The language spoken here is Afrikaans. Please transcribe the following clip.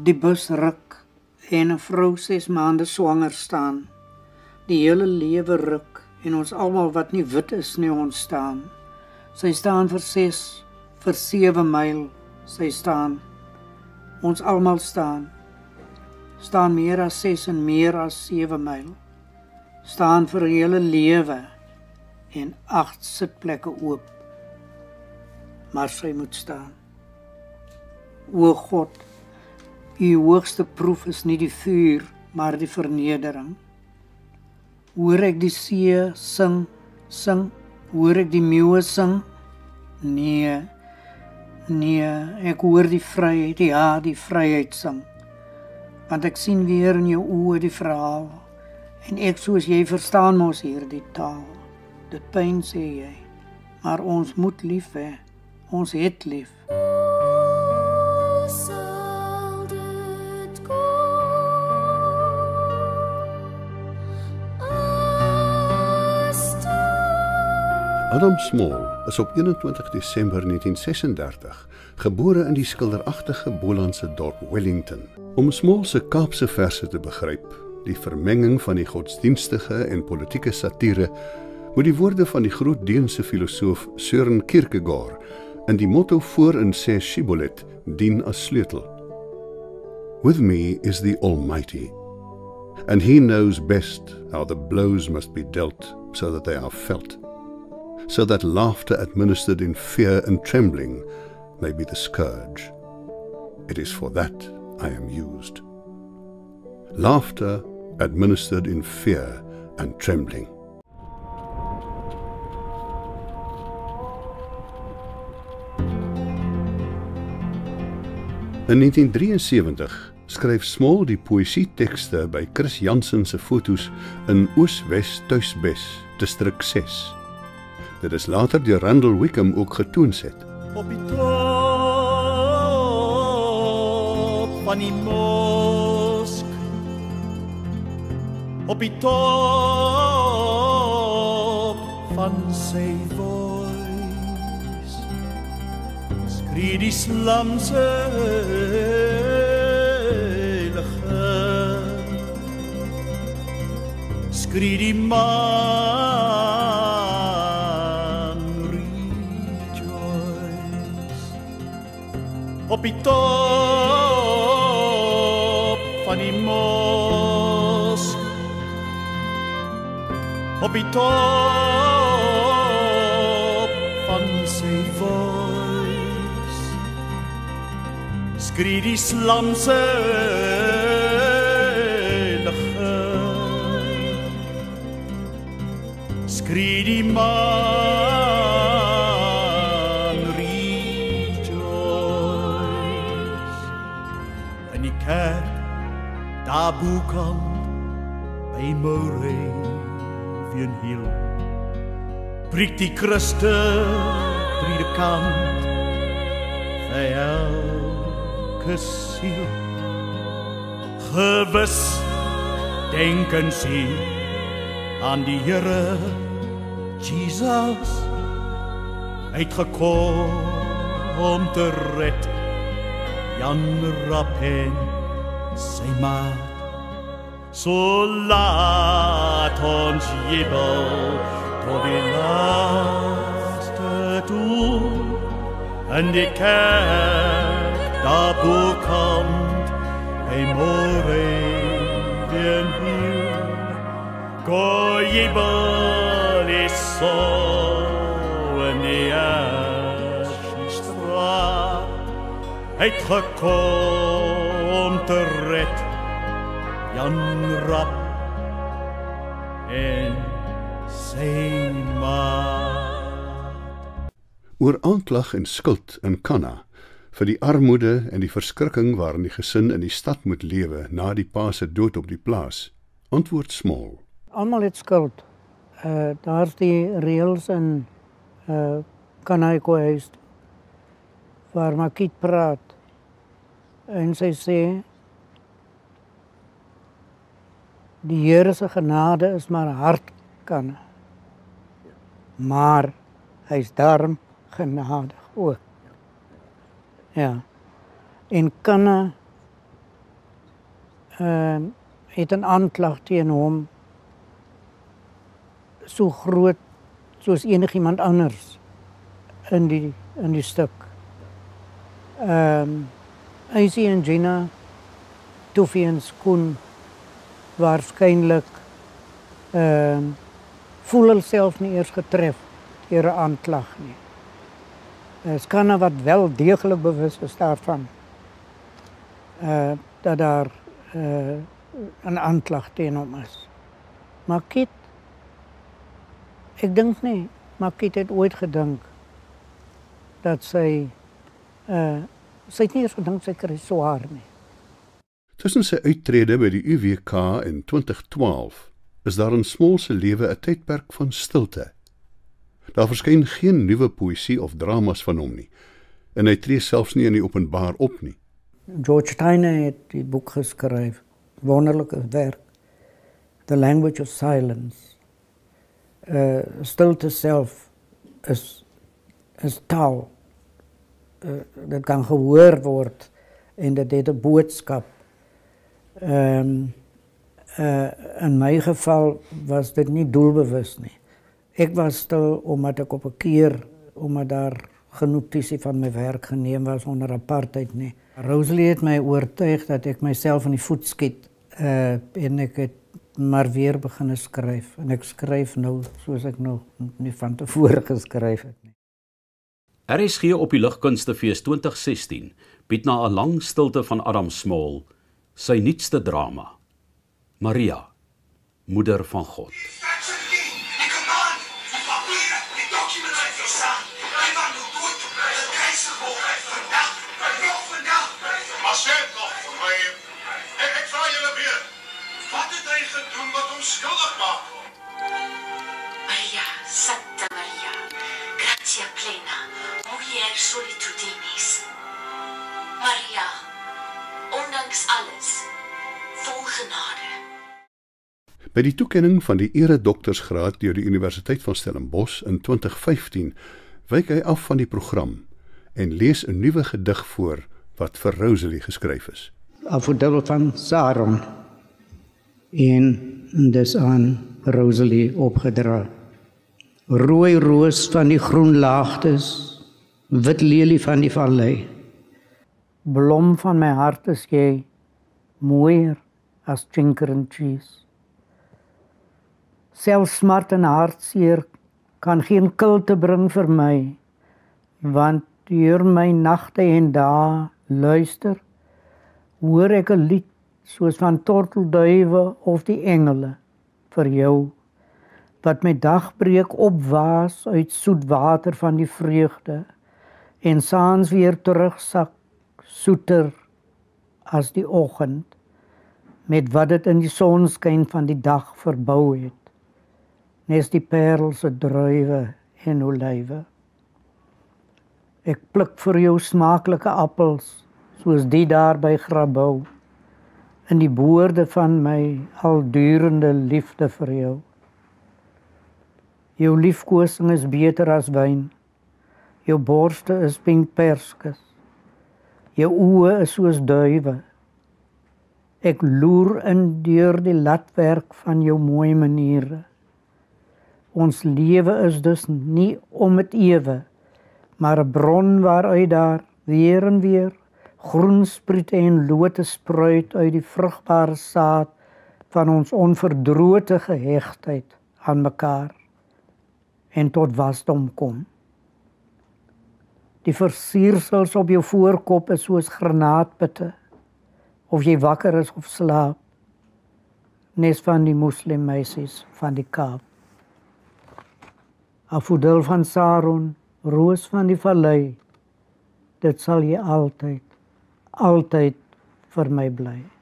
Die bus ruk en 'n vrou 6 maande swanger staan. Die hele lewe ruk en ons almal wat nie wit is nie ontstaan. Sy staan vir 6, vir 7 myl, sy staan. Ons almal staan. Staan meer as 6 en meer as 7 myl. Staan vir 'n hele lewe en 8 sitplekke oop. Maar sy moet staan. O God, U hoogste proef is nie die vuur, maar die vernedering. Hoor ek die see sing, sing, hoor ek die meeuwe sing? Nee, ek hoor die vryheid, ja, die vryheid sing. Want ek sien weer in jou oë die verhaal, en ek soos jy verstaan mos hier die taal. Dit pyn sê jy, maar ons moet lief hê, ons het lief. Adam Small is op 21 Desember 1936 gebore in die skilderagtige Bolandse dorp Wellington. Om Small se Kaapse verse te begryp, die vermenging van die godsdienstige en politieke satire, moet die woorde van die groot Deense filosoof Søren Kierkegaard in die motto voor in sê Shibboleth dien as sleutel. With me is the Almighty, and he knows best how the blows must be dealt so that they are felt, so that laughter administered in fear and trembling may be the scourge. It is for that I am used. Laughter administered in fear and trembling. In 1973 skryf Small die poësietekste by Chris Jansen se foto's in Oos-Wes Tuisbes, distrik 6. Dit is later deur Randall Wickham ook getoonset. Op die top van die mosk, op die top van sy voice, skree die slamse heilige, skree die op die top van die mosk, op die top van sy voice, skree die slamse heilige, skree die daar boekant by Moravian Hill breek die Christe predikant vir elke siel. Gewis denken sy aan die Here Jesus uitgekom om te red Jan Rapp en sy maat. So laat ons jubel tot die laaste toe in die kerk daar bokant by Moravian Hill. Go jubel is so in die Ashenstraat uitgekom te red Jan Rapp en sy maat. Oor aanklag en skuld in Kanna vir die armoede en die verskrikking waarin die gesin in die stad moet lewe na die pa se dood op die plaas, antwoord Small. Almal het skuld. Daar's die reëls in Kanaiko huis waar Makiet praat en sy sê die Here se genade is maar hardkanne. Maar hy's daarom genadig ook. Ja. En kanne het 'n aanklag teen hom so groot soos enigiemand anders in die stuk. Isie en Gina, Toefie en Skoen, waarskynlik voel hulle self nie eers getref deur 'n aanklag nie. Skanna wat wel deeglik bewus is daarvan dat daar 'n aanklag teen hom is. Maar Kit, ek dink nie, maar Kit het ooit gedink dat sy het nie eens gedink sy kry swaar nie. Tussen sy uittrede by die UWK in 2012 is daar in Small se lewe 'n tydperk van stilte. Daar verskyn geen nuwe poësie of dramas van hom nie, en hy tree selfs nie in die openbaar op nie. George Tyner het die boek geskryf, wonderlike werk, The Language of Silence. Stilte self is taal. Dat kan gehoor word en dit het 'n boodskap. In my geval was dit nie doelbewus nie. Ek was stil omdat ek op 'n keer, omdat daar genotisie van my werk geneem was onder apartheid nie. Rosalie het my oortuig dat ek myself in die voet skiet en ek het maar weer begin skryf. En ek skryf nou soos ek nog nie van tevore geskryf het nie. RSG op die Ligkunstefees 2016 bied na 'n lang stilte van Adam Small sy nuutste drama, Maria, Moeder van God. Maria, Santa Maria, gratia plena, mulier solitudinis. Maria, ondanks alles, vol genade. By die toekenning van die eredoktersgraad deur die Universiteit van Stellenbosch in 2015 wyk hy af van die program en lees 'n nuwe gedig voor wat vir Rosalie geskryf is. Afodel van Saron en dis aan Rosalie opgedra. Rooi roos van die groen laagtes, wit lelie van die vallei. Blom van my hart is jy, mooier as chinker en cheese. Selfs smart en hartseer kan geen kilte bring vir my, want deur my nagte en dae luister, hoor ek 'n lied soos van tortelduwe of die engele vir jou, wat my dagbreek opwaas uit soet water van die vreugde en saans weer terugsak, soeter as die oggend, met wat dit in die sonskyn van die dag verbou het, nes die parelse druiwe en olywe. Ek pluk vir jou smaaklike appels, soos die daar by Grabouw, in die boorde van my aldurende liefde vir jou. Jou liefkosing is beter as wyn, jou borste is pinkperskes, jou oë is soos duiwe. Ek loer in deur die latwerk van jou mooi maniere. Ons lewe is dus nie om het ewe, maar 'n bron waaruit daar weer en weer groen spriete en lote spruit uit die vrugbare saad van ons onverdrote gehechtheid aan mekaar en tot wasdom kom. Die versiersels op jou voorkop is soos granaatpitte, of jy wakker is of slaap, nes van die moslimmeisies van die Kaap. Afodil van Saron, roos van die vallei, dit sal jy altyd vir my bly.